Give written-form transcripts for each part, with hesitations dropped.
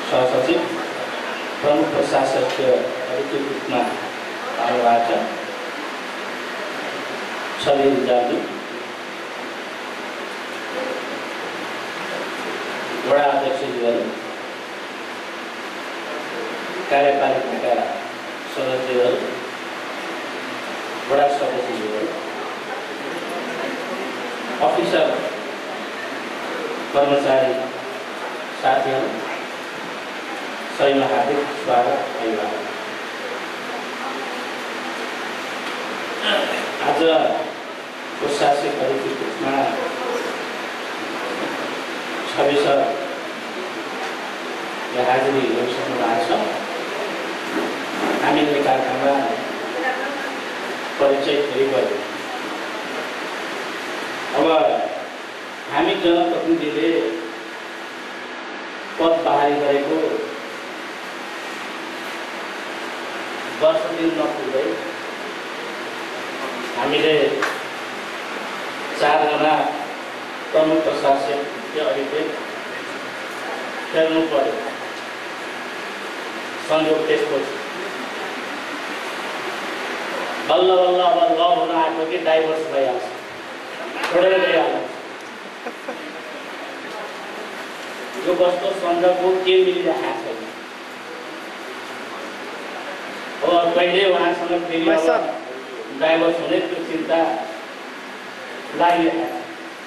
सहसचिव प्रमुख प्रशासकीय अधिकृत रूपमा आउनुभएको छ छबिल रिजाल वडा अध्यक्षज्यूहरू, कार्यपालिकाका सदस्यहरू, वडा सदस्यज्यूहरू, अफिसर कर्मचारी साथीहरू सबैमा हार्दिक स्वागत अभिवादन। आज प्रशासक अधिकृत रूपमा 26 हाजिरी गरिसक्नु भएको छ। हामीले कारखाना परिचय फेरि गर्यौँ। अब हामी जनप्रतिनिधिले पद बहाली गरेको वर्ष दिन नपुग्दै हामीले 4 जना प्रमुख प्रशासकीय अधिकृत फेर्नु पर्यो। संयोग त्यसपछि बल्ल बल्ल अब ल हुन आएको कि डाइभोर्स भइहाल्छ, छोडेर गइहाल्छ। यो कस्तो सन्दर्भको के मिलिरहेको छैन। अब कहिले उहाँसँग फेरि अब डाइभोर्स हुने त्यो चिन्ता लागिरहेको छ।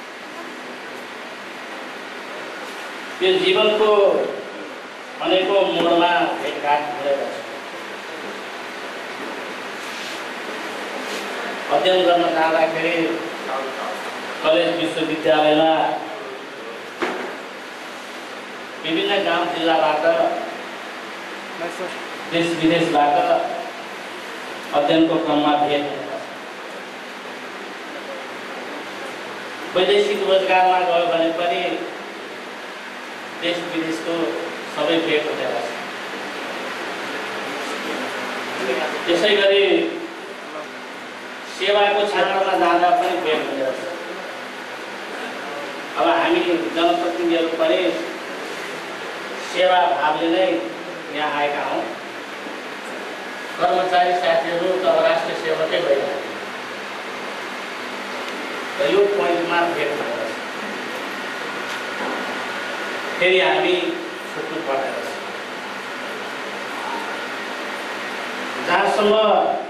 त्यो जीवनको अनेकौं मोडमा भेटघाट भइरहेको छ। अध्ययन गर्न जाँदाखेरि कलेज विश्वविद्यालयमा विभिन्न गाउँ जिल्लाबाट देश विदेशबाट अध्ययनको क्रममा भेट भएको छ। वैदेशिक रोजगारमा गयो भने पनि देश विदेशको सबै भेट हुँदैछ। त्यसै गरी सेवाको क्षेत्रमा जाँदा पनि भेट हुँदैछ। अब हामी जनप्रतिनिधिहरू पनि सेवा भावले नै यहाँ आएका हौँ। कर्मचारी साथीहरू त राष्ट्रिय सेवकै भइरहेको र यो पोइन्टमा भेट भइरहेछ। फेरि हामी छुट्नु पर्दैन। जहाँसम्म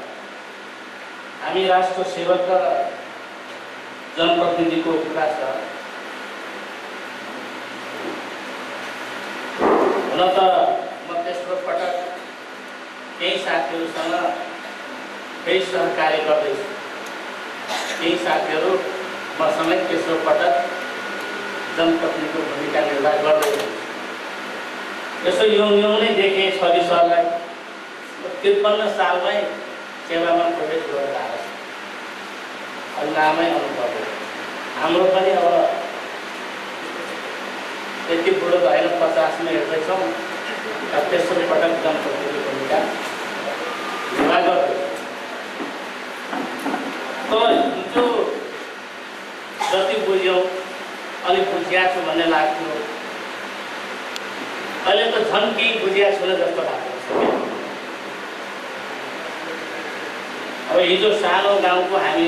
हामी राष्ट्र सेवक र जनप्रतिनिधिको कुरा छ, हुन त म तेस्रो पटक केही साथीहरूसँग केही सहकार्य गर्दैछु। केही साथीहरू मसँगै तेस्रो पटक जनप्रतिनिधिको भूमिका निर्वाह गर्दैछु। यसो यो नै देखेँ 26 साललाई 53 सालमै सेवामा प्रवेश गरेर आएको छ। अलि लामै अनुभव हो। हाम्रो पनि अब त्यति बुढो भएन, 50 मा हेर्दैछौँ। तेस्रो पटक जनप्रतिनिधिको भूमिका निर्वाह गर्दैछु। हिजो जति बुझ्यौँ अलिक बुझिया छु भन्ने लाग्थ्यो, अहिले त झन् केही बुझिया छु जस्तो लाग्छ। अब हिजो सानो गाउँको हामी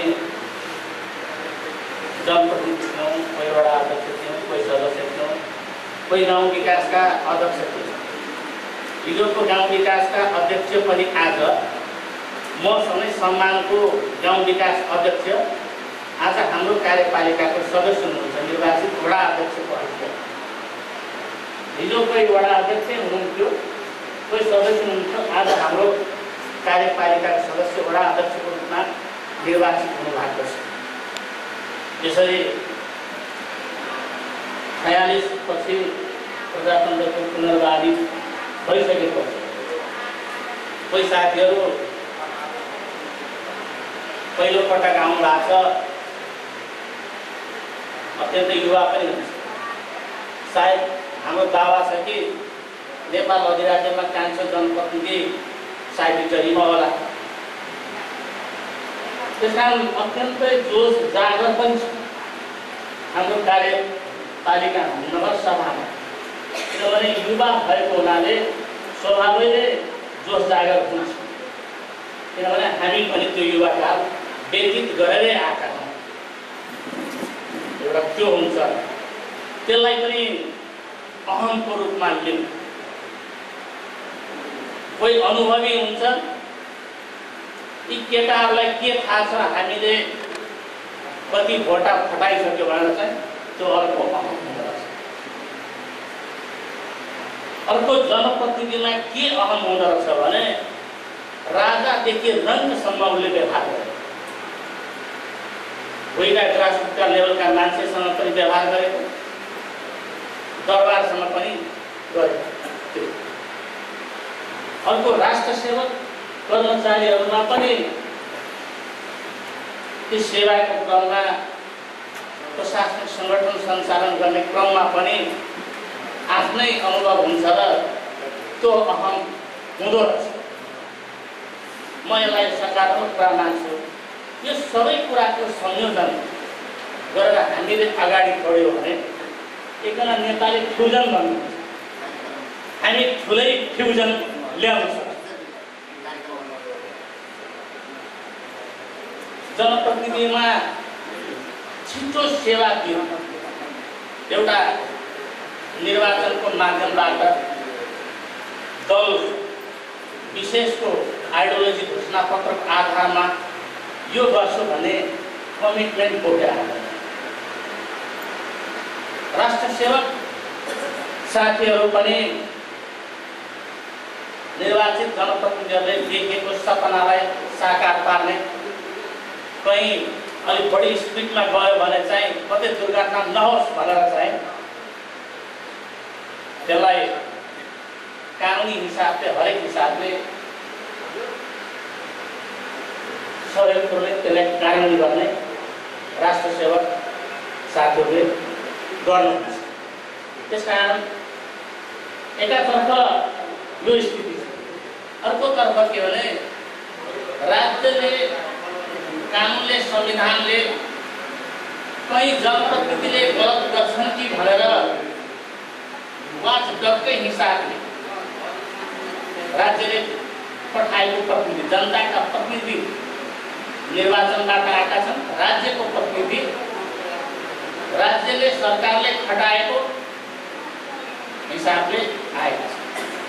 जनप्रतिनिधि थियौँ, कोही वडा अध्यक्ष थियौँ, कोही सदस्य थियौँ, कोही गाउँ विकासका अध्यक्ष थियौँ। हिजोको गाउँ विकासका अध्यक्ष पनि आज मसँगै सम्मानको गाउँ विकास अध्यक्ष, आज हाम्रो कार्यपालिकाको सदस्य हुनुहुन्छ, निर्वाचित वडा अध्यक्षको अध्यक्ष। हिजो कोही वडा अध्यक्ष हुनुहुन्थ्यो, कोही सदस्य हुनुहुन्थ्यो, आज हाम्रो कार्यपालिकाको सदस्य वडा अध्यक्षको रूपमा निर्वाचित हुनुभएको छ। त्यसरी 46 पछि प्रजातन्त्रको पुनर्वादी भइसकेपछि कोही साथीहरू पहिलो पटक आउनु भएको छ, अत्यन्तै युवा पनि हुन्छ। सायद हाम्रो दावा छ कि नेपाल अधिराज्यमा कान्छो जनप्रतिनिधि सायद इटहरीमा होला। त्यस कारण अत्यन्तै जोस जागर पनि छ हाम्रो कार्यपालिका नगरसभामा। किनभने युवा भएको हुनाले स्वभावैले जोस जागर हुन्छ, किनभने हामी पनि त्यो युवाकाल व्यतीत गरेरै आएका छौँ। एउटा त्यो हुन्छ, त्यसलाई पनि अहमको रूपमा लिनु। कोही अनुभवी हुन्छ, यी केटाहरूलाई के थाहा छ हामीले कति भोटा फटाइसक्यो भनेर चाहिँ त्यो अर्को अहम हुँदो रहेछ। अर्को जनप्रतिनिधिमा के अहम हुँदो रहेछ भने राजादेखि रङ्गसम्म उसले व्यवहार गरे। कोहीका ग्रासरुटका लेभलका मान्छेसँग पनि व्यवहार गरेको, दरबारसँग पनि गरेको। अर्को राष्ट्र सेवक कर्मचारीहरूमा पनि ती सेवाको क्रममा प्रशासनिक सङ्गठन सञ्चालन गर्ने क्रममा पनि आफ्नै अनुभव हुन्छ र त्यो अहम हुँदो रहेछ। म यसलाई सकारात्मक कुरा मान्छु। यो सबै कुराको संयोजन गरेर हामीले अगाडि बढ्यो भने एकजना नेताले फ्युजन गर्नुहुन्छ, हामी ठुलै फ्युजन ल्याउन सक्छौँ। जनप्रतिनिधिमा छिटो सेवा दिनु, एउटा निर्वाचनको माध्यमबाट दल विशेषको आइडियोलोजी घोषणापत्रको आधारमा यो गर्छु भन्ने कमिटमेन्ट बोकेर राष्ट्र सेवक साथीहरू पनि निर्वाचित जनप्रतिनिधिहरूले देखेको सपनालाई साकार पार्ने, कहीँ अलिक बढी स्पिडमा गयो भने चाहिँ कतै दुर्घटना नहोस् भनेर चाहिँ त्यसलाई कानुनी हिसाबले हरेक हिसाबले सहयोग गर्ने, त्यसलाई कानुनी गर्ने राष्ट्र सेवक साथीहरूले गर्नुहुन्छ। त्यसकारण एकातर्फ यो स्थिति छ, अर्कोतर्फ के भने राज्यले कानुनले संविधानले कहीँ जनप्रतिनिधिले गलत गर्छन् कि भनेर वाचडगकै हिसाबले राज्यले पठाएको प्रतिनिधि, जनताका प्रतिनिधि निर्वाचनबाट आएका छन्, राज्यको प्रतिनिधि राज्यले सरकारले खटाएको हिसाबले आएका छन्।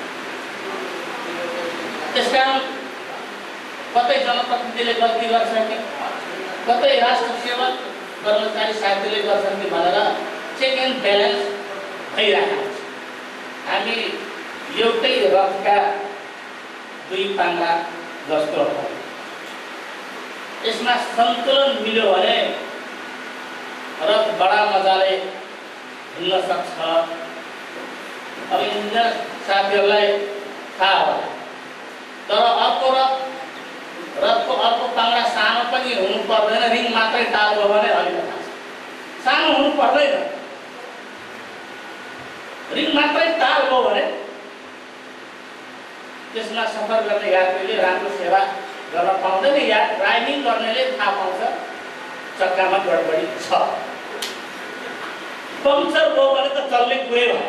त्यसकारण कतै जनप्रतिनिधिले गल्ती गर्छ कि कतै राष्ट्र सेवक कर्मचारी साथीले गर्छन् कि भनेर चेक एन्ड ब्यालेन्स भइरहेको छ। हामी एउटै रथका दुई पाङ्ग्रा जस्तो हो। यसमा सन्तुलन मिल्यो भने रथ बडा मजाले हिँड्न सक्छ। अब इन्जिनियर साथीहरूलाई थाहा होला, तर अर्को रथको अर्को पाङ्ग्रा सानो पनि हुनु पर्दैन, रिङ मात्रै टाल्यो भने अलिक सानो हुनु पर्दैन, रिङ मात्रै टाल्यो भने त्यसमा सफर गर्ने यात्रीले राम्रो सेवा गर्न पाउँदैन। या ड्राइभिङ गर्नेले थाहा पाउँछ चक्कामा गडबडी छ, पङ्चर भयो भने त चल्ने कुरै भयो।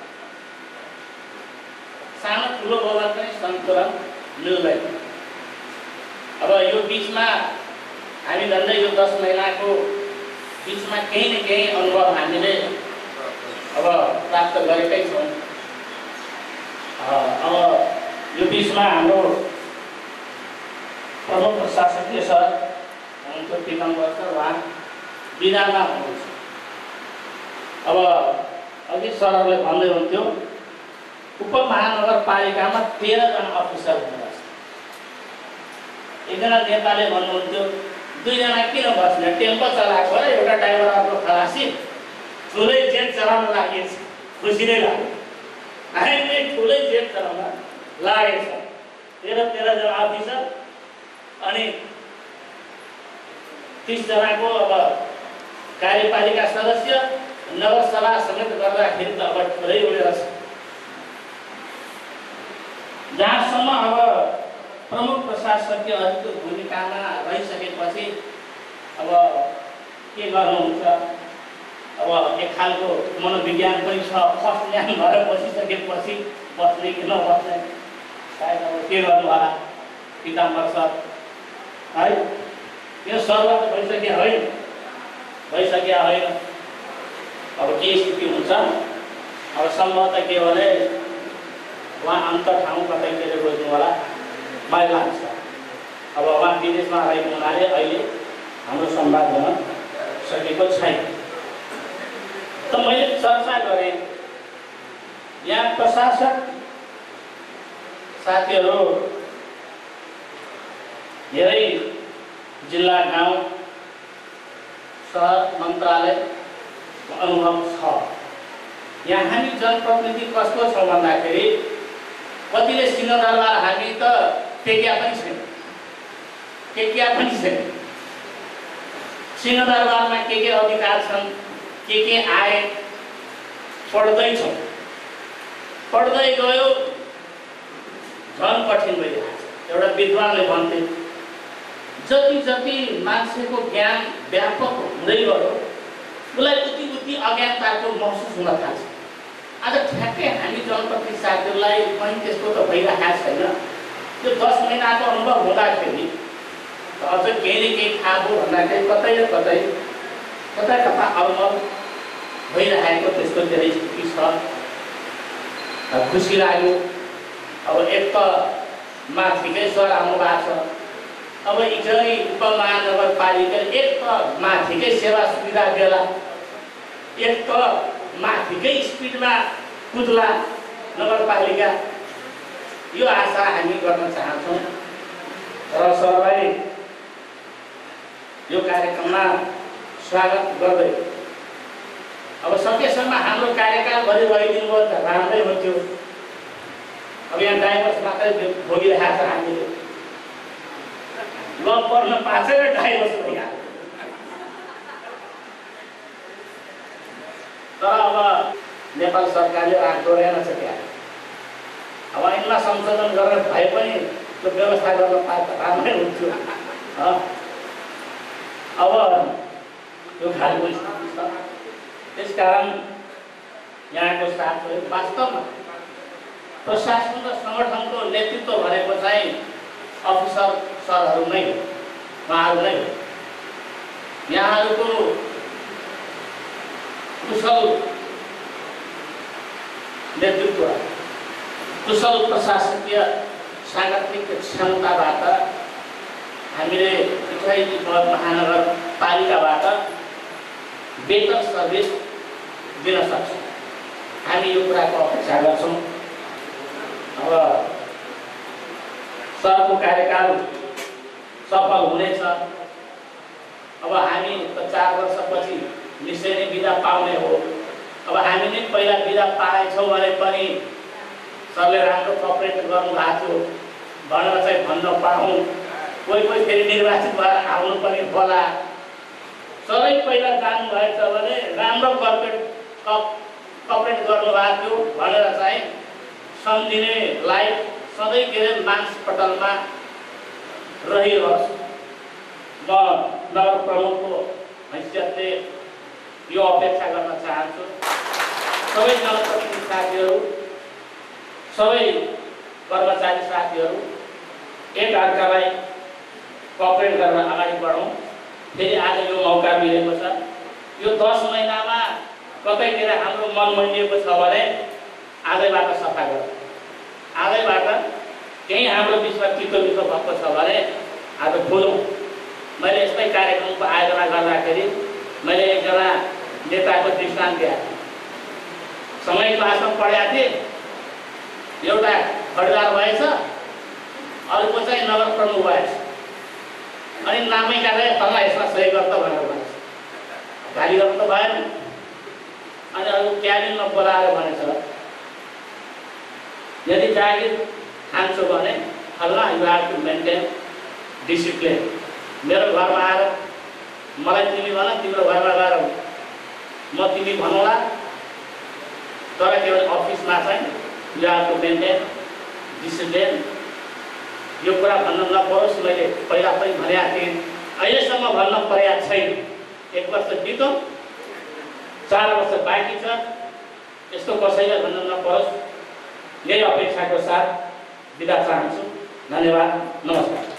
सानो ठुलो भयो भने पनि सन्तुलन मिल्दैन। अब यो बिचमा हामी झन्डै यो 10 महिनाको बिचमा केही न केही अनुभव हामीले अब प्राप्त गरेकै छौँ। अब यो बिचमा हाम्रो प्रमुख प्रशासकीय सर हुनुहुन्थ्यो पिताम्बर सर, उहाँ बिदामा हुनुहुन्छ। अब अघि सरहरूले भन्दै हुन्थ्यो उपमहानगरपालिकामा 13 जना अफिसर हुनुहुन्छ। एकजना नेताले भन्नुहुन्थ्यो 2 जना किन बस्ने, टेम्पो चलाएको र एउटा ड्राइभर अर्को खलासी, ठुलै जेट चलाउन लागेछ, खुसी नै लाग्यो। हामीले ठुलै जेट चलाउन लागेछ। 13 जना अफिसर अनि 30 जनाको अब कार्यपालिका सदस्य, नगरसभा समेत गर्दाखेरि त अब ठुलै उडेर छ। जहाँसम्म अब प्रमुख प्रशासकीय अधिकृत भूमिकामा रहिसकेपछि अब के गर्नुहुन्छ, अब एक खालको मनोविज्ञान पनि छ। फर्स्ट ल्यान भएर बसिसकेपछि बस्ने कि नबस्ने सायद अब के गर्नु होला पिताम्बर सर है। यो सर्व त भइसक्यो होइन, भइसक्यो होइन। अब के स्थिति हुन्छ अब सम्भवतः के भने उहाँ अन्त ठाउँ कतैतिर रोज्नु होला मलाई लाग्छ। अब उहाँ विदेशमा रहेको हुनाले अहिले हाम्रो संवाद हुन सकेको छैन। त मैले चर्चा गरेँ यहाँ प्रशासक साथीहरू धेरै जिल्ला गाउँ सहर मन्त्रालय अनुभव छ। यहाँ हामी जनप्रतिनिधि कस्तो छौँ भन्दाखेरि कतिले सिंहदरबार हामी त टेक्या पनि छैन, टेक्या पनि छैन। सिंहदरबारमा के अधिकार छन्, के आए पढ्दैछौँ, पढ्दै गयो झन् कठिन भइरहेको छ। एउटा विद्वानले भन्थे जति जति मान्छेको ज्ञान व्यापक हुँदै गयो उसलाई उति अज्ञानताको महसुस हुन थाल्छ। आज ठ्याक्कै हामी जनप्रतिनिधि साथीहरूलाई पनि त्यस्तो त भइरहेको छैन। त्यो 10 महिनाको अनुभव हुँदाखेरि अझ केही न केही थाहा भयो भन्दाखेरि कतै न कतै कता कता अलमल भइरहेको त्यस्तो धेरै स्थिति छ। खुसी लाग्यो। अब एक त माथिकै सर आउनु भएको छ। अब इटहरी उपमहानगरपालिकाले एक त माथिकै सेवा सुविधा देला, एक त माथिकै स्पिडमा कुद्ला नगरपालिका। यो आशा हामी गर्न चाहन्छौँ र सरलाई यो कार्यक्रममा स्वागत गर्दै अब सकेसम्म हाम्रो कार्यकाल भरि रहिदिनु भयो त राम्रै हुन्थ्यो। अब यहाँ डाइभर्स मात्रै भोगिरहेको छ हामीले, लभ पर्न पाएकै डाइभर्स भइहाल्यो। तर अब नेपाल सरकारले राख्दो रहेनछ क्या। अब ऐनमा संशोधन गरेर भए पनि त्यो व्यवस्था गर्न पाए त राम्रै हुन्थ्यो। अब यो खालको स्थिति छ। त्यसकारण यहाँको साथीहरू वास्तवमा प्रशासन र सङ्गठनको नेतृत्व भनेको चाहिँ अफिसर सरहरू नै हो, उहाँहरू नै हो। यहाँहरूको कुशल नेतृत्व, कुशल प्रशासकीय साङ्गठनिक क्षमताबाट हामीले इटहरी महानगरपालिकाबाट बेटर सर्भिस दिन सक्छौँ। हामी यो कुराको अपेक्षा गर्छौँ। अब सरको कार्यकाल सफल हुनेछ। अब हामी त 4 वर्षपछि निश्चय नै बिदा पाउने हो। अब हामी नै पहिला बिदा पाएछौँ भने पनि सरले राम्रो कोअपरेट गर्नुभएको थियो भनेर चाहिँ भन्न पाऊँ। कोही कोही फेरि निर्वाचित भएर आउनु पनि होला। सबै पहिला जानुभएछ भने राम्रो कोअपरेट गर्नुभएको थियो भनेर चाहिँ सम्झिनेलाई सधैँ के अरे मानसपटलमा रहिरहोस्। म नगर प्रमुखको हैसियतले यो अपेक्षा गर्न चाहन्छु। सबै जनप्रतिनिधि साथीहरू, सबै कर्मचारी साथीहरू एकअर्कालाई कोअपरेट गरेर अगाडि बढौँ। फेरि आज यो मौका मिलेको छ। यो 10 महिनामा कतैतिर हाम्रो मन मैलिएको छ भने आजैबाट सफा गरौँ। आजैबाट केही हाम्रो बिचमा तितो भएको छ भने आज बोलौँ। मैले यस्तै कार्यक्रमको आयोजना गर्दाखेरि मैले एकजना नेताको दृष्टान्त दिएको थिएँ। समय क्लासमा पढाएको थिएँ। एउटा खरिदार भएछ, अर्को चाहिँ नगर प्रमुख भएछ। अनि नामै काटेर फल्ला यसमा सही गर्छ भनेर भन्छ। गाली गर्नु त भएन। अनि अरू क्याबिनमा बोलाएर भनेछ यदि जागिर खान्छौ भने फल्ला you have to maintain discipline. मेरो घरमा आएर मलाई तिमी भन, तिम्रो घरमा गएर म तिमी भनौँला। तर के भन्छ अफिसमा चाहिँ you have to maintain discipline. यो कुरा भन्न नपरोस्। मैले पहिला पनि भनेको थिएँ, अहिलेसम्म भन्न परेको छैन। 1 वर्ष बित्यो 4 वर्ष बाँकी छ, यस्तो कसैलाई भन्नु नपरोस्, यही अपेक्षाको साथ बिदा चाहन्छु। धन्यवाद, नमस्कार।